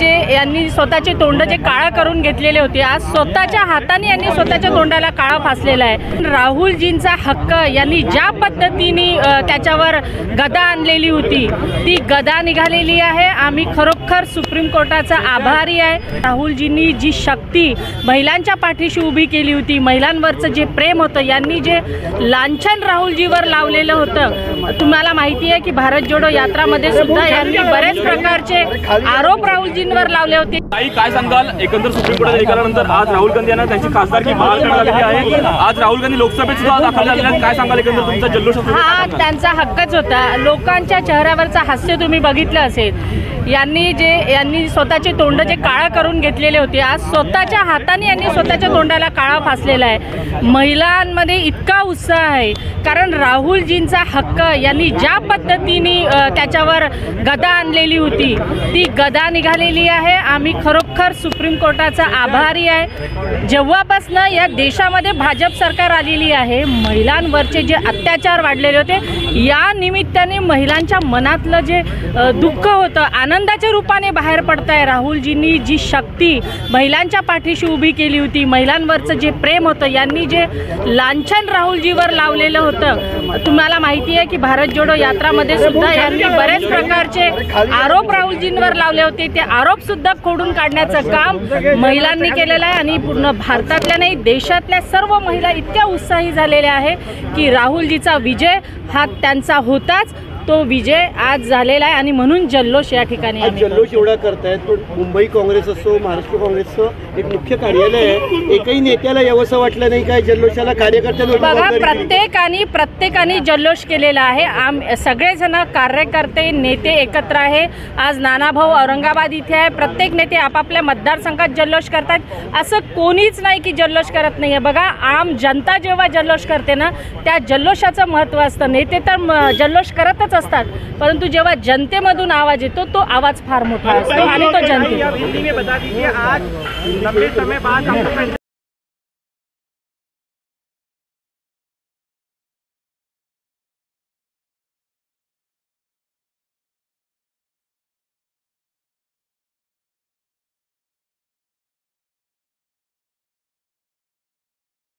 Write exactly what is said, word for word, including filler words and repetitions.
जे यांनी स्वतःचे तोंड जे काळा करून घेतलेले होते, आज स्वतःच्या हाताने यांनी स्वतःच्या तोंडाला काळा फासलेला आहे। राहुलजींचा हक्क यांनी ज्या पद्धतीने त्याच्यावर गदा आणलेली होती ती गदा निघालेली आहे। आम्ही खरोखर सुप्रीम कोर्टाचा आभारी आहे। राहुलजींनी जी शक्ती महिलांच्या पाठीशी उभी केली होती, महिलांवरचं जे प्रेम होतं, यांनी जे लांछन राहुलजीवर लावलेलं होतं, तुम्हाला माहिती आहे की भारत जोडो यात्रामध्ये सुद्धा यांनी बरेच प्रकारचे आरोप राहुलजींवर लावले होते। ताई काय सांगाल, एकंदर सुप्रीम कोर्टाच्या निकालानंतर आज राहुल गांधी यांना त्यांची खासदारकी बहाल करण्यात आलेली आहे। आज राहुल गांधी लोकसभेत सुद्धा दाखल झालेले आहेत, काय सांगाल एकंदर तुमचा जल्लोष? हा त्यांचा हक्कच होता। लोकांच्या चेहऱ्यावरचा हास्य तुम्ही बघितलं असेल। यांनी जे यांनी स्वतःचे तोंड जे काळा करून घेतलेले होते, आज स्वतःच्या हाताने यांनी स्वतःच्या तोंडाला काळा फासलेला आहे। महिलांमध्ये इतका उत्साह आहे कारण राहुलजींचा हक्क यांनी ज्या पद्धतीने त्याच्यावर गदा आणलेली होती ती गदा निघालेली आहे। आम्ही खरोखर सुप्रीम कोर्टाचा आभारी आहे। जेव्हापासून या देशामध्ये भाजप सरकार आलेली आहे, महिलांवरचे जे अत्याचार वाढलेले होते, या निमित्ताने महिलांच्या मनातलं जे दुःख होतं आनंदाच्या रूपाने बाहेर पडत आहे। राहुलजींनी जी शक्ती महिलांच्या पाठीशी उभी केली होती, महिलांवरचं जे प्रेम होतं, यांनी जे लांछन राहुलजीवर लावलेलं होतं, तुम्हाला माहिती आहे की भारत जोडो यात्रामध्ये सुद्धा यांनी बरेच प्रकारचे आरोप राहुलजींवर लावले होते। ते आरोप सुद्धा खोडून काढण्याचं काम महिलांनी केलेलं आहे आणि पूर्ण भारतातल्या नाही देशातल्या सर्व महिला इतक्या उत्साही झालेल्या आहे की राहुलजीचा विजय हा त्यांचा होताच, तो विजय आज झालेला आहे आणि म्हणून जल्लोष या ठिकाणी आज जल्लोष एवढा करतायत। पण मुंबई काँग्रेस असो, महाराष्ट्र काँग्रेसचं एक मुख्य कार्यालय आहे, एकही नेत्याला यावंसं वाटलं नाही काय जल्लोषाला? कार्यकर्त्यांनी बघा, प्रत्येकाने प्रत्येकाने जल्लोष केलेला आहे। आम सगळेजण कार्यकर्ते नेते एकत्र आहे। आज नानाभाऊ औरंगाबाद इथे आहे, प्रत्येक नेते आपापल्या मतदारसंघात जल्लोष करतात। असं कोणीच नाही की जल्लोष करत नाही आहे। बघा, आम जनता जेव्हा जल्लोष करते ना, त्या जल्लोषाचं महत्त्व असतं। नेते तर जल्लोष करतच असतात, परंतु जेव्हा जनतेमधून आवाज येतो तो आवाज फार मोठा असतो आणि तो जनते